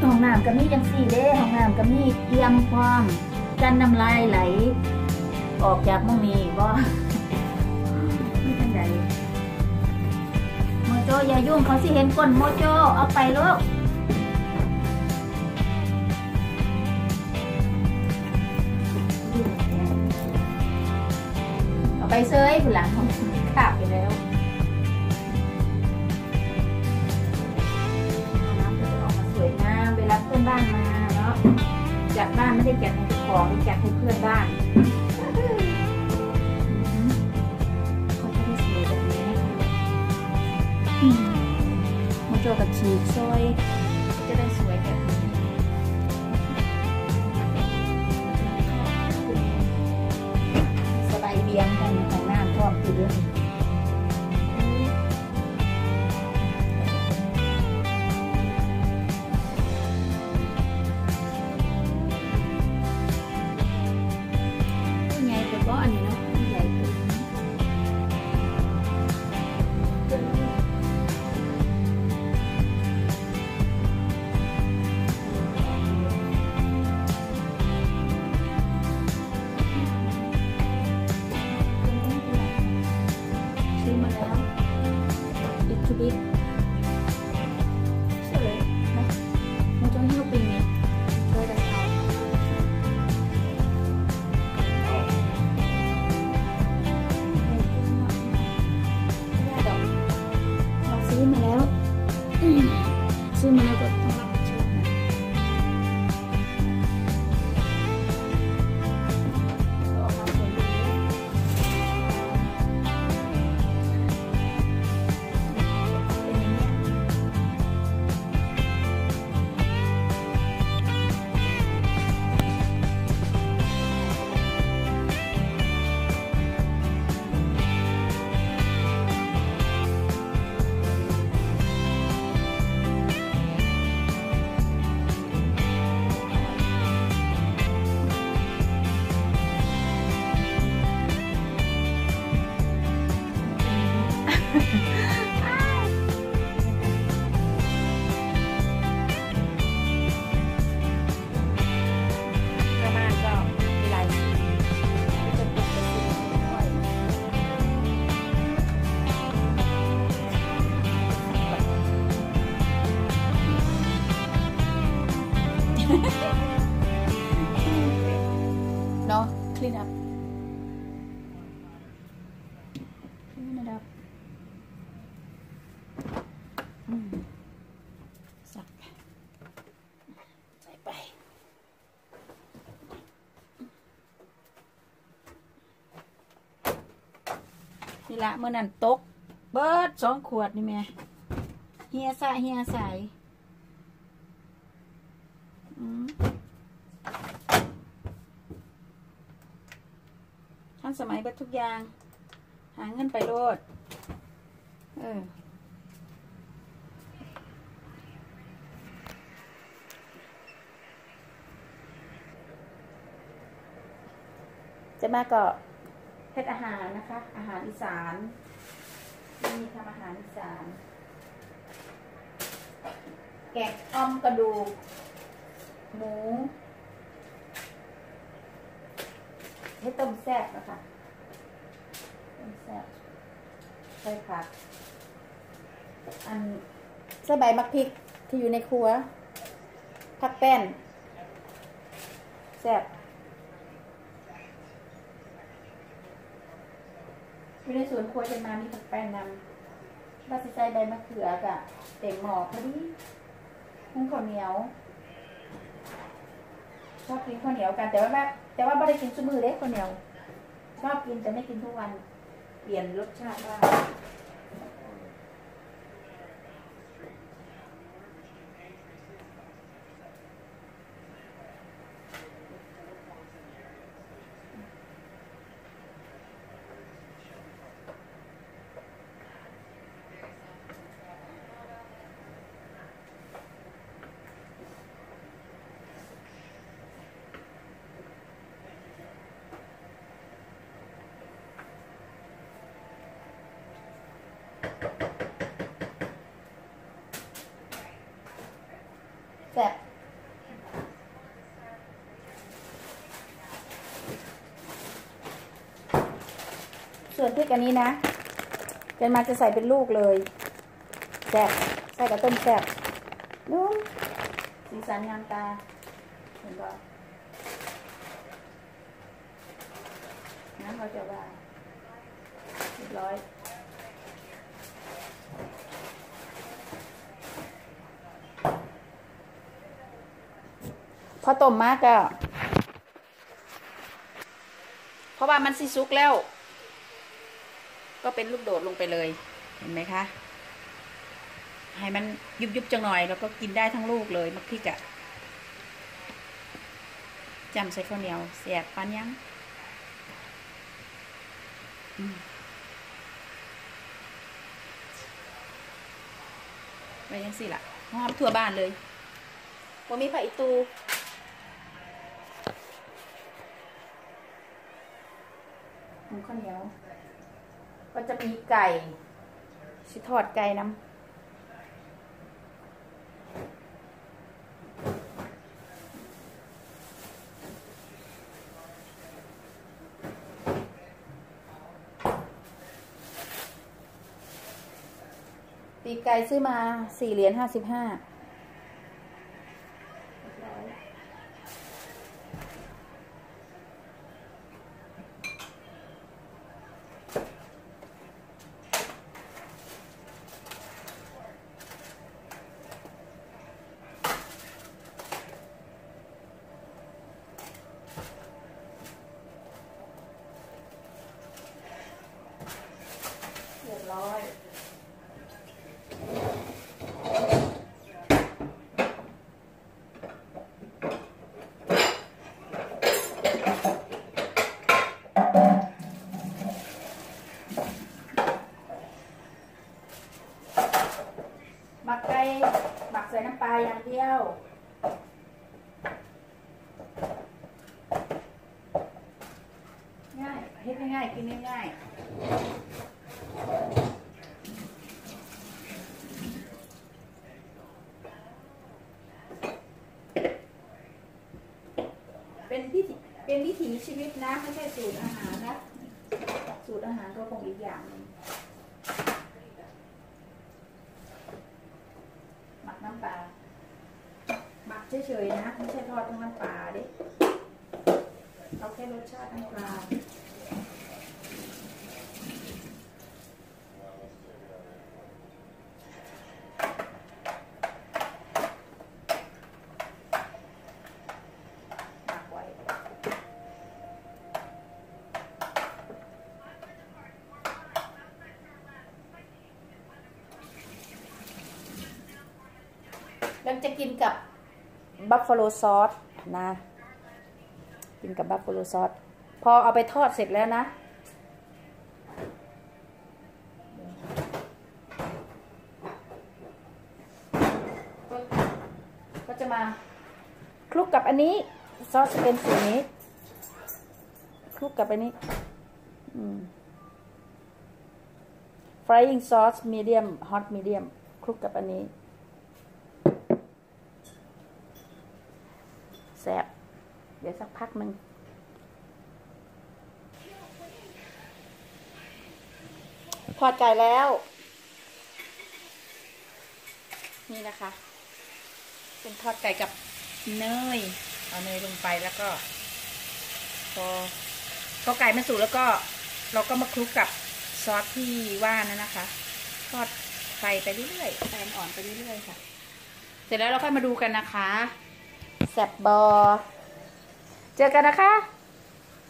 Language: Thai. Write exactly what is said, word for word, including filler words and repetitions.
ห้องน้ำก็มีจังสี่เด้ห้องน้ำก็มีเอียมความกันน้ำลายไหลออกจากมุ้งนี้บ่ไม่ทันใดโมโจอย่ายุ่งเขาสิเห็นก้นโมโจเอาไปลูกเอาไปเซยผู้หลังของขาบไปแล้วน้ำจะออกมาสวยงามเวลาเพื่อนบ้านมาเนาะจากบ้านไม่ได้แจกให้เจ้าของแจกให้เพื่อนบ้านโมโจกับฉีกซอยจะได้สวยแบบนี้สบายเบียงกันของน้ำพร้อมคือเรื่องใหญ่แต่ก็อันนี้เนาะใหญ่ตัวชุบิสวยนะมันจะให้ลูกเป็นไงช่วยกันเอาเราซื้อมาแล้วซื้อมาแล้วก็ต้องรับผิดชอบนะออกมาสวยดีเนาะ clean up clean it up อืมสักใส่ไปนี่ละเมื่อนั้นตกเบิดสองขวดนี่แม่เฮียใส่เฮียใส่อืมทันสมัยเบิดทุกอย่างหาเงินไปโลดเออจะมาก็เฮ็ดอาหารนะคะอาหารอีสานมีทำอาหารอีสานแกงอ่อมกระดูกหมูให้ต้มแซ่บนะคะต้มแซ่บใส่ผักอันใส่ใบมะพริกที่อยู่ในครัวผักแป้นแซ่บอยู่ในสวนครัวจะมามีผักแป้นนำว่าสิใส่ใบมะเขือกะเต็มหม้อพอดีหุ้งข้าวเหนียวชอบกินข้าวเหนียวกันแต่ว่าแบบแต่ว่าไม่ได้กินซุมื้อเด้ข้าวเหนียวชอบกินแต่ไม่กินทุกวันเปลี่ยนรสชาติบ้างแซ่บส่วนพริกอันนี้นะเป็นมาจะใส่เป็นลูกเลยแซ่บใส่กับต้มแซ่บนุ่มสีสันงามตาเห็นป่ะน้ำเขาจะว่าเรียบร้อยพอต้มมากก็เพราะว่ามันสิซุกแล้วก็เป็นลูกโดดลงไปเลยเห็นไหมคะให้มันยุบยุบจังหน่อยแล้วก็กินได้ทั้งลูกเลยมักพริกอะจำใส่ข้าวเหนียวแสบปานยังไปยังสิล่ะหอมทั่วบ้านเลยว่ามีผักอีตูหมูข้าวเหนียวก็จะมีไก่ชิทอดไก่น้ำปีกไก่ซื้อมาสี่เหรียญห้าสิบห้าเรียบร้อยหมักไก่หมักใส่น้ำปลาอย่างเดียวง่ายเฮ็ดง่ายๆกินง่ายๆเป็นวิถีเป็นวิถีชีวิตนะไม่ใช่สูตรอาหารนะสูตรอาหารก็คงอีกอย่างนึงหมักน้ำปลาหมักเฉยๆนะไม่ใช่ทอดทั้งน้ำปลาดิเอาแค่รสชาติน้ำปลาแล้วจะกินกับบัฟฟาโลซอสนะกินกับบัฟฟาโลซอสพอเอาไปทอดเสร็จแล้วนะก็จะมาคลุกกับอันนี้ซอสเป็นสีนี้คลุกกับอันนี้ frying sauce medium hot medium คลุกกับอันนี้แซ่บเดี๋ยวสักพักหนึ่งทอดไก่แล้วนี่นะคะเป็นทอดไก่กับเนยเอาเนยลงไปแล้วก็พอพอไก่มันสุกแล้วก็เราก็มาคลุกกับซอสที่ว่านั่นนะคะทอดไฟไปเรื่อยๆไฟอ่อนไปเรื่อยๆค่ะเสร็จแล้วเราค่อยมาดูกันนะคะแซ่บบอเจอกันนะคะ